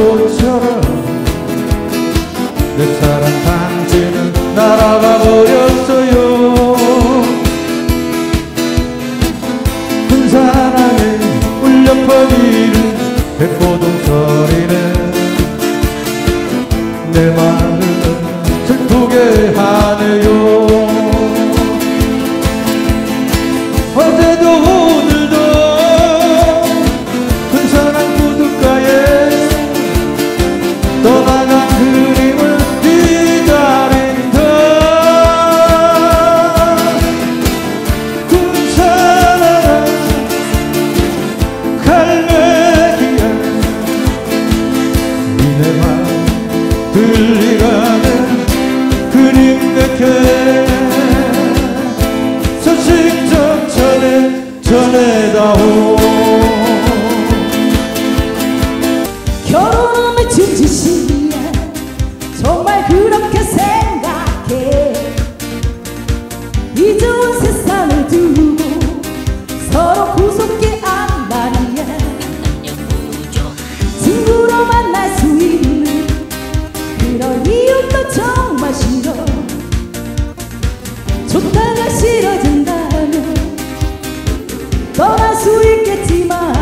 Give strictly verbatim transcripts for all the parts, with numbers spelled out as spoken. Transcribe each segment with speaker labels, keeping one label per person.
Speaker 1: 꽃처럼 내 사랑 당신은 날아가 버렸어요. 큰 사랑에 울려 퍼지는 백고동 소리는 내 마음을 슬프게 하네요. 어제도 오늘도 큰 사랑 구둣가에 떠나간 그림을 기다린다. 큰 사랑 갈매기야 내 맘 들리가는 그림 내게 소식 좀 전해 전해다오.
Speaker 2: 결혼은 미친 짓이야 정말 그렇게 생각해. 이 좋은 세상을 두고 서로 구속해 안 말이야. 친구로 만날 수 있는 그런 이유도 정말 싫어. 좋다가 싫어진다면 떠날 수 있겠지만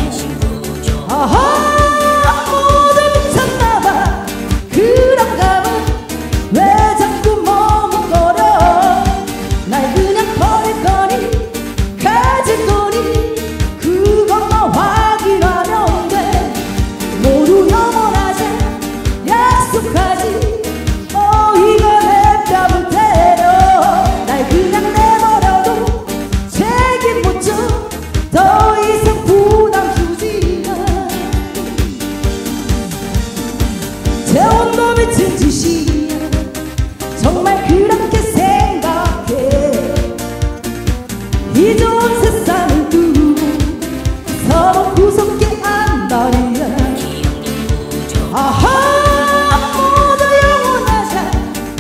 Speaker 2: 아하 모두 미쳤나봐. 그런가 봐. 왜 자꾸 머뭇거려. 날 그냥 버릴 거니 가질 거니 그것만 확인하면 돼. 모두 영원하자 약속하지. 어 이거 내 뺨을 때려. 날 그냥 내버려도 책임 못 져. 더 이상 부담 주지 마. 재혼도 미친 짓이야 정말 그렇게 생각해. 이 좋은 세상을 두고 서로 구속해 안 말이야. 아하 모두 영원하자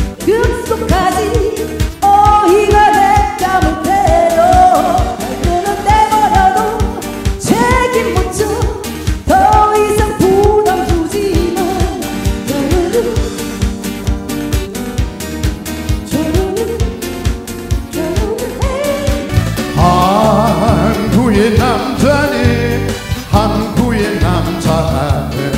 Speaker 2: 약속하지. 어 이가 내 뺨을 때려. 그는 내버려도 책임 못 져. 더 이상 부담 주지 마. 조르르 조르르 조르르
Speaker 3: 한국의 남자네 한국의 남자네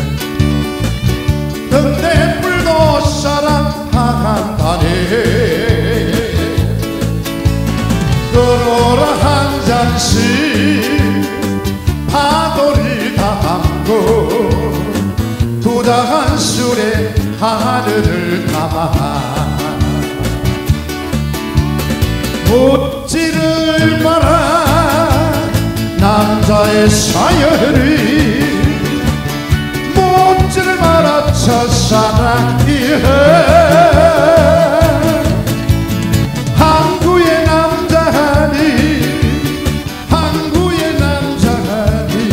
Speaker 3: 등대불도 사랑한다네. 끌어라 한 잔씩 파도를 담고 두다한 술에 하늘을 담아 묻지를 마라. 남자의 사연을 묻지를 마라. 첫사랑이여 한국의 남자니 한국의 남자니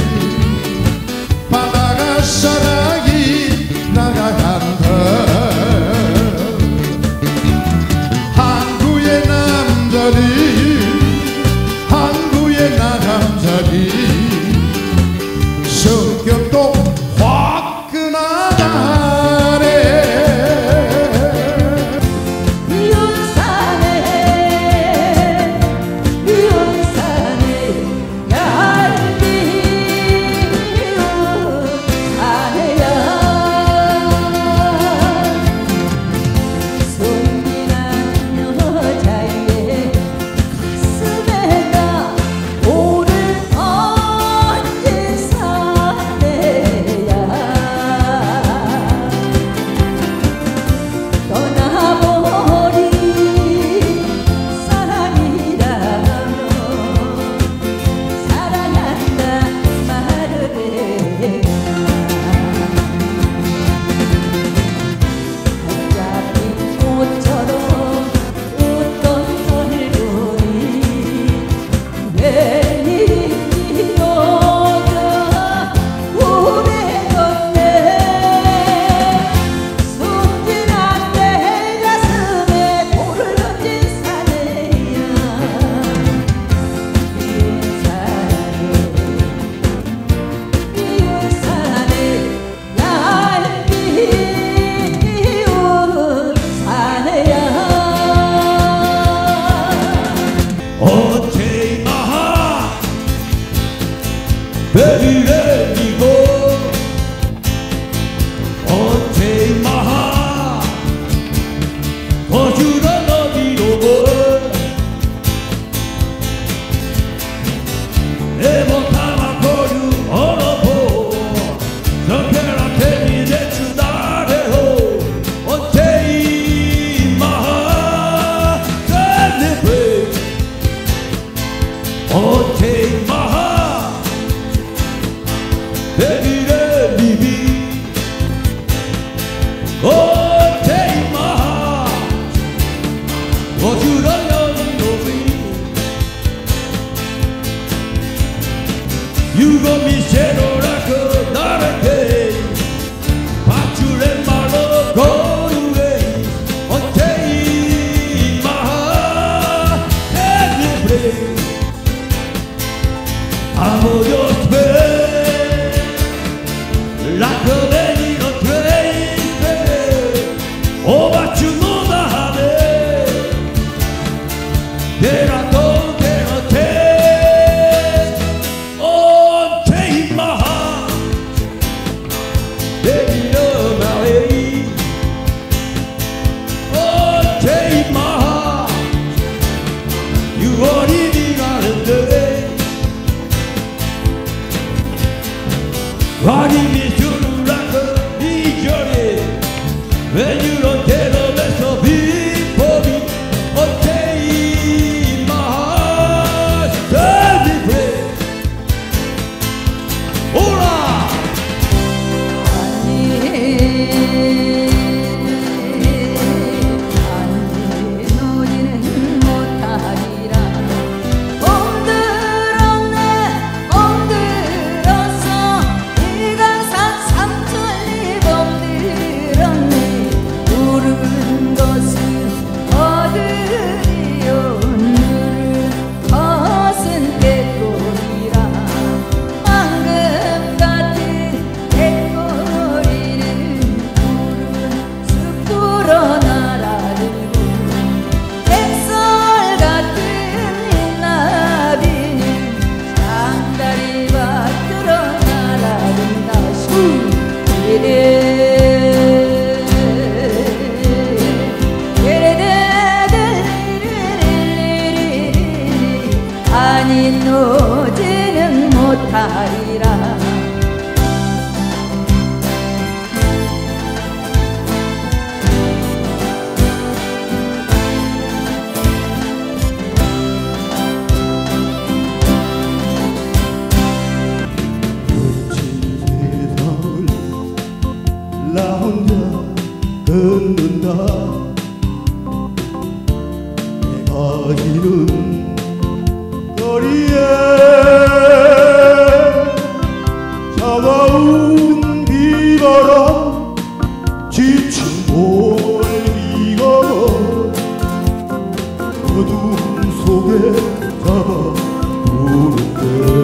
Speaker 3: 바다가 사랑이 나가간다. 한국의 남자니 한국의 남자니 성격도 화끈하다네. 걷는다 내가 기는 거리에 차가운 비바람 지친 볼비가 어둠 속에 잡아 부는데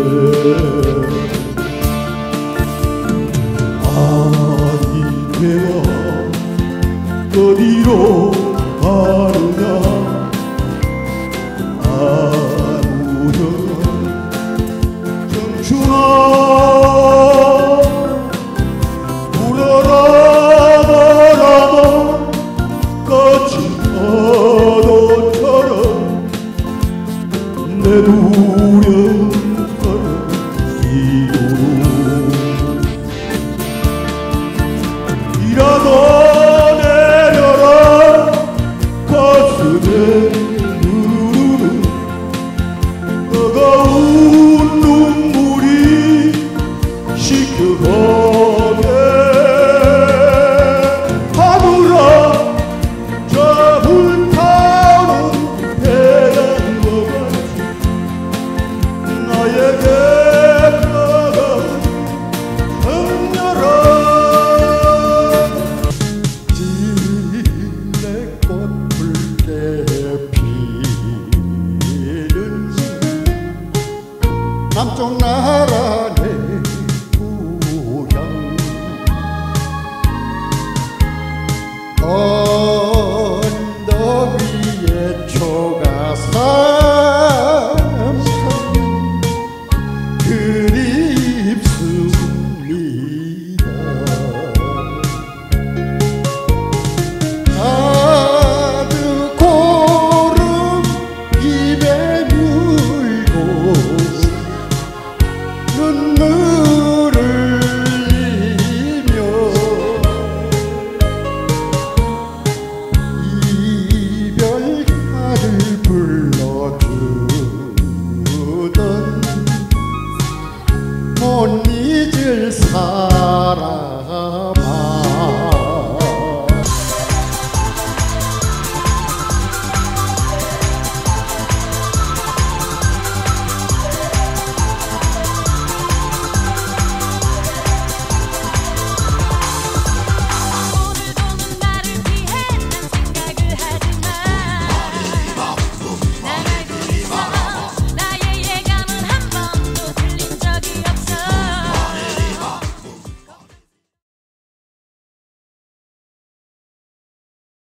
Speaker 3: 아니 내가 어디로 가느냐 아무런 청춘아 울어라 바라봐 거친 파도처럼 내 두려운 걸음 이도록 이라도